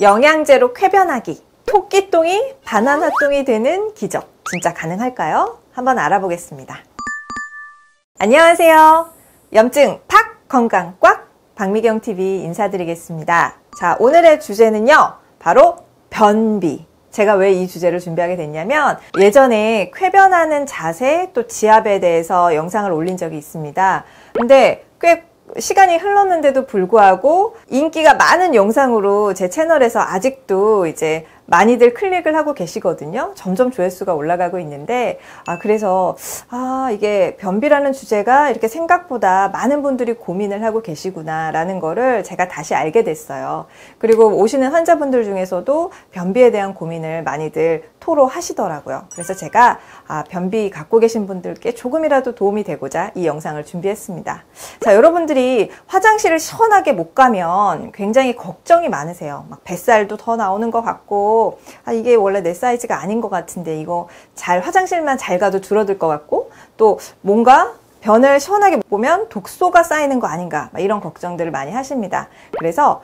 영양제로 쾌변하기. 토끼똥이 바나나똥이 되는 기적. 진짜 가능할까요? 한번 알아보겠습니다. 안녕하세요. 염증 팍 건강 꽉 박미경TV 인사드리겠습니다. 자, 오늘의 주제는요. 바로 변비. 제가 왜 이 주제를 준비하게 됐냐면 예전에 쾌변하는 자세 또 지압에 대해서 영상을 올린 적이 있습니다. 근데 꽤 시간이 흘렀는데도 불구하고 인기가 많은 영상으로 제 채널에서 아직도 이제 많이들 클릭을 하고 계시거든요. 점점 조회수가 올라가고 있는데 그래서 이게 변비라는 주제가 이렇게 생각보다 많은 분들이 고민을 하고 계시구나 라는 거를 제가 다시 알게 됐어요. 그리고 오시는 환자분들 중에서도 변비에 대한 고민을 많이들 토로하시더라고요. 그래서 제가 변비 갖고 계신 분들께 조금이라도 도움이 되고자 이 영상을 준비했습니다. 자, 여러분들이 화장실을 시원하게 못 가면 굉장히 걱정이 많으세요. 막 뱃살도 더 나오는 것 같고 이게 원래 내 사이즈가 아닌 것 같은데 이거 화장실만 잘 가도 줄어들 것 같고 또 뭔가 변을 시원하게 보면 독소가 쌓이는 거 아닌가 이런 걱정들을 많이 하십니다. 그래서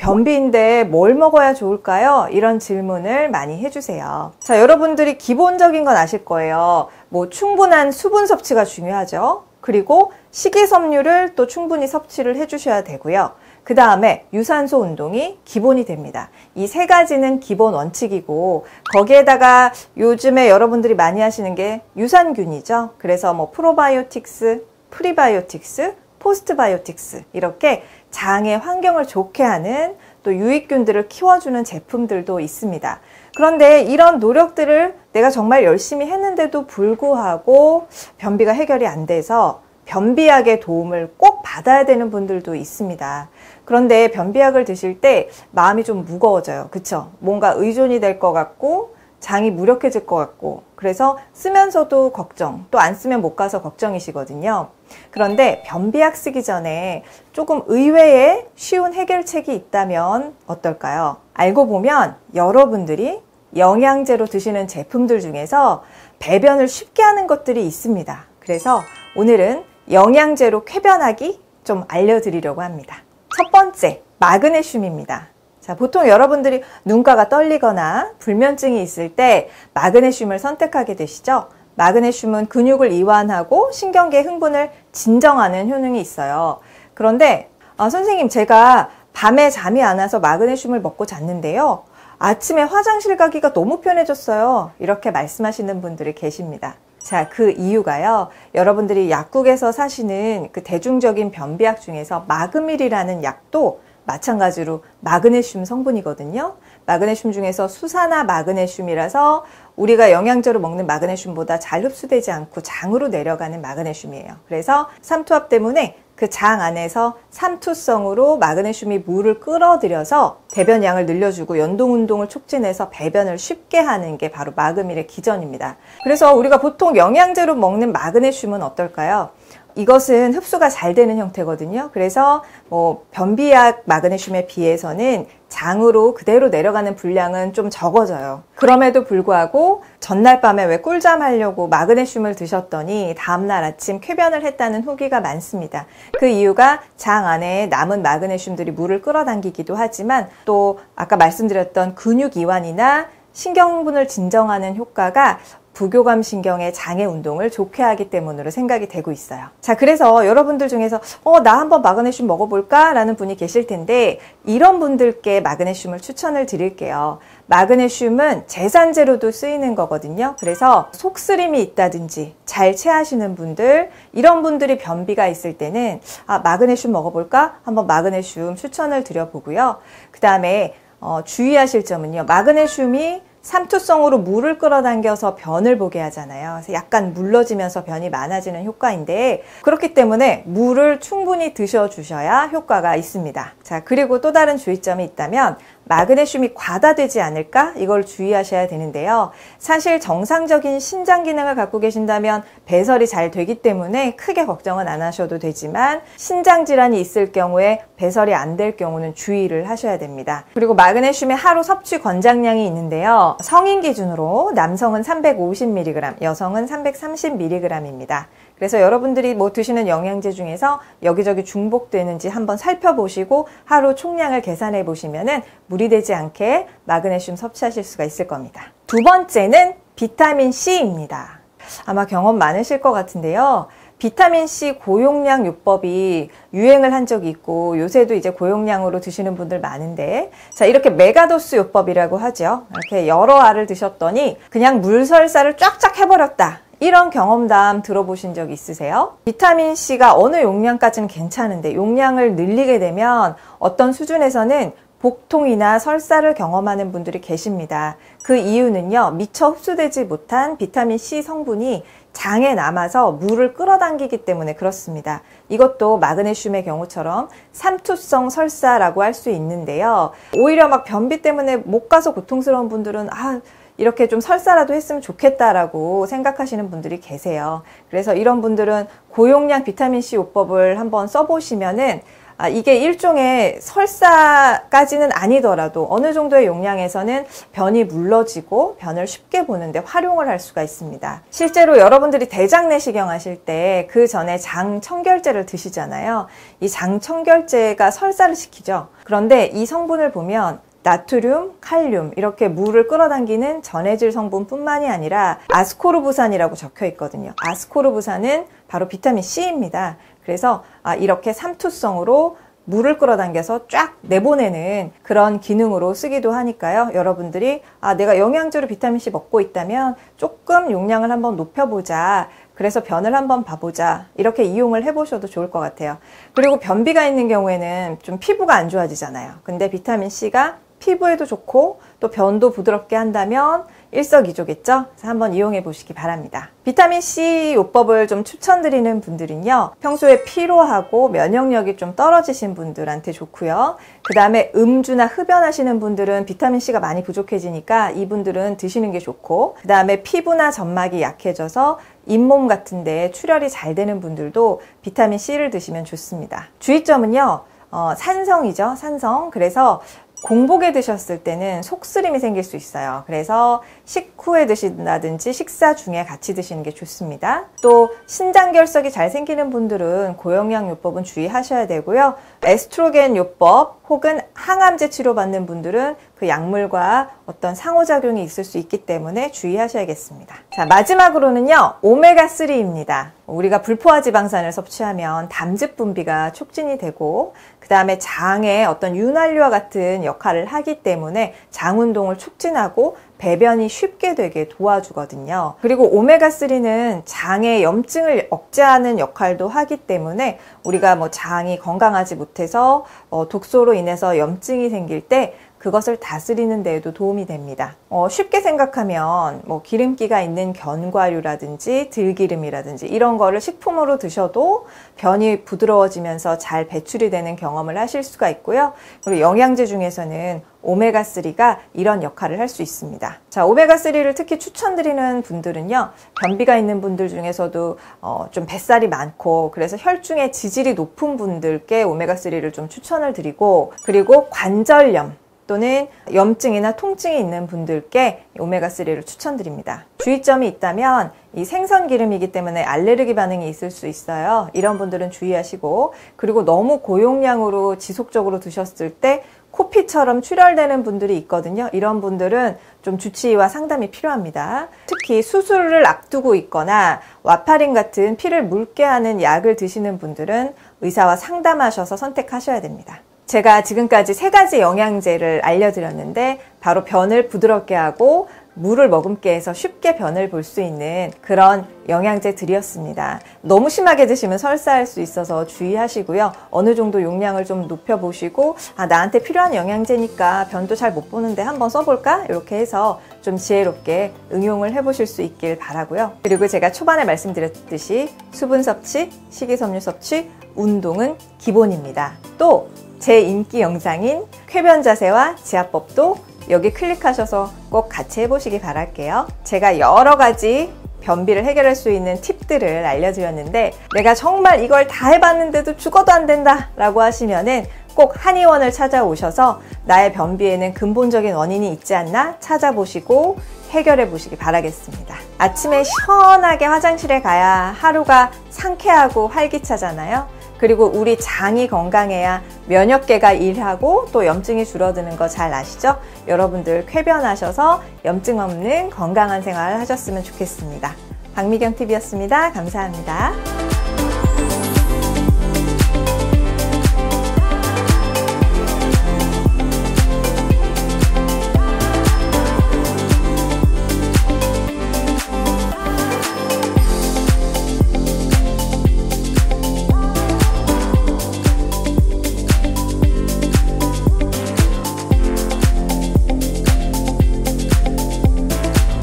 변비인데 뭘 먹어야 좋을까요? 이런 질문을 많이 해주세요. 자, 여러분들이 기본적인 건 아실 거예요. 충분한 수분 섭취가 중요하죠. 그리고 식이섬유를 또 충분히 섭취를 해주셔야 되고요. 그 다음에 유산소 운동이 기본이 됩니다. 이 세 가지는 기본 원칙이고 거기에다가 요즘에 여러분들이 많이 하시는 게 유산균이죠. 그래서 프로바이오틱스, 프리바이오틱스, 포스트바이오틱스 이렇게 장의 환경을 좋게 하는 또 유익균들을 키워주는 제품들도 있습니다. 그런데 이런 노력들을 내가 정말 열심히 했는데도 불구하고 변비가 해결이 안 돼서 변비약의 도움을 꼭 받아야 되는 분들도 있습니다. 그런데 변비약을 드실 때 마음이 좀 무거워져요. 그쵸? 뭔가 의존이 될 것 같고 장이 무력해질 것 같고 그래서 쓰면서도 걱정, 또 안 쓰면 못 가서 걱정이시거든요. 그런데 변비약 쓰기 전에 조금 의외의 쉬운 해결책이 있다면 어떨까요? 알고 보면 여러분들이 영양제로 드시는 제품들 중에서 배변을 쉽게 하는 것들이 있습니다. 그래서 오늘은 영양제로 쾌변하기 좀 알려드리려고 합니다. 첫 번째, 마그네슘입니다. 자, 보통 여러분들이 눈가가 떨리거나 불면증이 있을 때 마그네슘을 선택하게 되시죠? 마그네슘은 근육을 이완하고 신경계 흥분을 진정하는 효능이 있어요. 그런데 선생님, 제가 밤에 잠이 안 와서 마그네슘을 먹고 잤는데요. 아침에 화장실 가기가 너무 편해졌어요. 이렇게 말씀하시는 분들이 계십니다. 자, 그 이유가요. 여러분들이 약국에서 사시는 그 대중적인 변비약 중에서 마그밀이라는 약도 마찬가지로 마그네슘 성분이거든요. 마그네슘 중에서 수산화 마그네슘이라서 우리가 영양제로 먹는 마그네슘보다 잘 흡수되지 않고 장으로 내려가는 마그네슘이에요. 그래서 삼투압 때문에 그 장 안에서 삼투성으로 마그네슘이 물을 끌어들여서 배변량을 늘려주고 연동운동을 촉진해서 배변을 쉽게 하는 게 바로 마그밀의 기전입니다. 그래서 우리가 보통 영양제로 먹는 마그네슘은 어떨까요? 이것은 흡수가 잘 되는 형태거든요. 그래서 변비약 마그네슘에 비해서는 장으로 그대로 내려가는 분량은 좀 적어져요. 그럼에도 불구하고 전날 밤에 왜 꿀잠 하려고 마그네슘을 드셨더니 다음날 아침 쾌변을 했다는 후기가 많습니다. 그 이유가 장 안에 남은 마그네슘들이 물을 끌어당기기도 하지만 또 아까 말씀드렸던 근육 이완이나 신경분을 진정하는 효과가 부교감 신경의 장의 운동을 좋게 하기 때문으로 생각이 되고 있어요. 자, 그래서 여러분들 중에서 나 한번 마그네슘 먹어볼까? 라는 분이 계실 텐데 이런 분들께 마그네슘을 추천을 드릴게요. 마그네슘은 제산제로도 쓰이는 거거든요. 그래서 속쓰림이 있다든지 잘 체하시는 분들, 이런 분들이 변비가 있을 때는 마그네슘 먹어볼까? 한번 마그네슘 추천을 드려보고요. 그 다음에 주의하실 점은요. 마그네슘이 삼투성으로 물을 끌어당겨서 변을 보게 하잖아요. 그래서 약간 물러지면서 변이 많아지는 효과인데 그렇기 때문에 물을 충분히 드셔주셔야 효과가 있습니다. 자, 그리고 또 다른 주의점이 있다면 마그네슘이 과다되지 않을까? 이걸 주의하셔야 되는데요. 사실 정상적인 신장 기능을 갖고 계신다면 배설이 잘 되기 때문에 크게 걱정은 안 하셔도 되지만 신장 질환이 있을 경우에 배설이 안 될 경우는 주의를 하셔야 됩니다. 그리고 마그네슘의 하루 섭취 권장량이 있는데요. 성인 기준으로 남성은 350mg, 여성은 330mg입니다. 그래서 여러분들이 뭐 드시는 영양제 중에서 여기저기 중복되는지 한번 살펴보시고 하루 총량을 계산해 보시면은 무리 되지 않게 마그네슘 섭취하실 수가 있을 겁니다. 두 번째는 비타민 C입니다. 아마 경험 많으실 것 같은데요. 비타민C 고용량 요법이 유행을 한 적이 있고 요새도 이제 고용량으로 드시는 분들 많은데, 자, 이렇게 메가도스 요법이라고 하죠. 이렇게 여러 알을 드셨더니 그냥 물설사를 쫙쫙 해버렸다. 이런 경험담 들어보신 적 있으세요? 비타민C가 어느 용량까지는 괜찮은데 용량을 늘리게 되면 어떤 수준에서는 복통이나 설사를 경험하는 분들이 계십니다. 그 이유는요, 미처 흡수되지 못한 비타민C 성분이 장에 남아서 물을 끌어당기기 때문에 그렇습니다. 이것도 마그네슘의 경우처럼 삼투성 설사라고 할 수 있는데요. 오히려 막 변비 때문에 못 가서 고통스러운 분들은 이렇게 좀 설사라도 했으면 좋겠다라고 생각하시는 분들이 계세요. 그래서 이런 분들은 고용량 비타민C 요법을 한번 써보시면은 이게 일종의 설사까지는 아니더라도 어느 정도의 용량에서는 변이 물러지고 변을 쉽게 보는데 활용을 할 수가 있습니다. 실제로 여러분들이 대장 내시경 하실 때 그 전에 장 청결제를 드시잖아요. 이 장 청결제가 설사를 시키죠. 그런데 이 성분을 보면 나트륨, 칼륨 이렇게 물을 끌어당기는 전해질 성분뿐만이 아니라 아스코르부산이라고 적혀 있거든요. 아스코르부산은 바로 비타민 C입니다. 그래서 이렇게 삼투성으로 물을 끌어당겨서 쫙 내보내는 그런 기능으로 쓰기도 하니까요. 여러분들이 내가 영양제로 비타민C 먹고 있다면 조금 용량을 한번 높여보자. 그래서 변을 한번 봐보자. 이렇게 이용을 해보셔도 좋을 것 같아요. 그리고 변비가 있는 경우에는 좀 피부가 안 좋아지잖아요. 근데 비타민C가 피부에도 좋고 또 변도 부드럽게 한다면 일석이조겠죠? 그래서 한번 이용해 보시기 바랍니다. 비타민C 요법을 좀 추천드리는 분들은요, 평소에 피로하고 면역력이 좀 떨어지신 분들한테 좋고요. 그 다음에 음주나 흡연하시는 분들은 비타민C가 많이 부족해지니까 이분들은 드시는 게 좋고, 그 다음에 피부나 점막이 약해져서 잇몸 같은데 출혈이 잘 되는 분들도 비타민C를 드시면 좋습니다. 주의점은요, 산성이죠, 산성. 그래서 공복에 드셨을 때는 속쓰림이 생길 수 있어요. 그래서 식후에 드신다든지 식사 중에 같이 드시는 게 좋습니다. 또 신장결석이 잘 생기는 분들은 고용량 요법은 주의하셔야 되고요. 에스트로겐 요법 혹은 항암제 치료받는 분들은 그 약물과 어떤 상호작용이 있을 수 있기 때문에 주의하셔야겠습니다. 자, 마지막으로는요, 오메가3입니다. 우리가 불포화지방산을 섭취하면 담즙 분비가 촉진이 되고, 그 다음에 장에 어떤 윤활유와 같은 역할을 하기 때문에 장 운동을 촉진하고 배변이 쉽게 되게 도와주거든요. 그리고 오메가3는 장의 염증을 억제하는 역할도 하기 때문에 우리가 뭐 장이 건강하지 못해서 독소로 인해서 염증이 생길 때 그것을 다스리는 데에도 도움이 됩니다. 쉽게 생각하면 뭐 기름기가 있는 견과류라든지 들기름이라든지 이런 거를 식품으로 드셔도 변이 부드러워지면서 잘 배출이 되는 경험을 하실 수가 있고요. 그리고 영양제 중에서는 오메가3가 이런 역할을 할 수 있습니다. 자, 오메가3를 특히 추천드리는 분들은요, 변비가 있는 분들 중에서도 좀 뱃살이 많고 그래서 혈중의 지질이 높은 분들께 오메가3를 좀 추천을 드리고, 그리고 관절염 또는 염증이나 통증이 있는 분들께 오메가3를 추천드립니다. 주의점이 있다면 이 생선기름이기 때문에 알레르기 반응이 있을 수 있어요. 이런 분들은 주의하시고, 그리고 너무 고용량으로 지속적으로 드셨을 때 코피처럼 출혈되는 분들이 있거든요. 이런 분들은 좀 주치의와 상담이 필요합니다. 특히 수술을 앞두고 있거나 와파린 같은 피를 묽게 하는 약을 드시는 분들은 의사와 상담하셔서 선택하셔야 됩니다. 제가 지금까지 3가지 영양제를 알려드렸는데 바로 변을 부드럽게 하고 물을 머금게 해서 쉽게 변을 볼 수 있는 그런 영양제들이었습니다. 너무 심하게 드시면 설사할 수 있어서 주의하시고요. 어느 정도 용량을 좀 높여보시고 나한테 필요한 영양제니까 변도 잘 못 보는데 한번 써볼까? 이렇게 해서 좀 지혜롭게 응용을 해보실 수 있길 바라고요. 그리고 제가 초반에 말씀드렸듯이 수분 섭취, 식이섬유 섭취, 운동은 기본입니다. 또 제 인기 영상인 쾌변 자세와 지압법도 여기 클릭하셔서 꼭 같이 해보시기 바랄게요. 제가 여러 가지 변비를 해결할 수 있는 팁들을 알려드렸는데 내가 정말 이걸 다 해봤는데도 죽어도 안 된다 라고 하시면은 꼭 한의원을 찾아오셔서 나의 변비에는 근본적인 원인이 있지 않나 찾아보시고 해결해 보시기 바라겠습니다. 아침에 시원하게 화장실에 가야 하루가 상쾌하고 활기차잖아요. 그리고 우리 장이 건강해야 면역계가 일하고 또 염증이 줄어드는 거 잘 아시죠? 여러분들 쾌변하셔서 염증 없는 건강한 생활을 하셨으면 좋겠습니다. 박미경TV였습니다. 감사합니다.